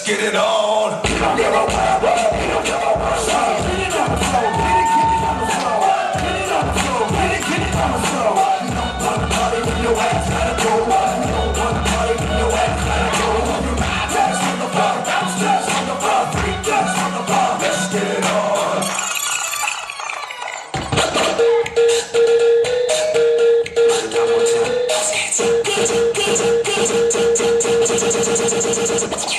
get it on. Get on, get on, get on, get on, get it on the floor, get it on the floor, get it on the floor, get it on the floor. You don't wanna party when your ass gotta go. You don't wanna party when your ass gotta go. You dance on the floor, bounce, dance on the floor, freak, dance on the floor. Let's get it on. One more time.